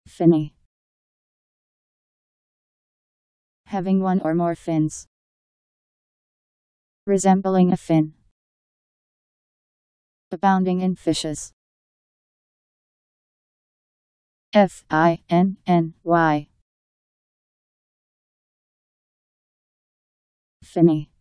Finny. Having one or more fins. Resembling a fin. Abounding in fishes. Finny. Finny.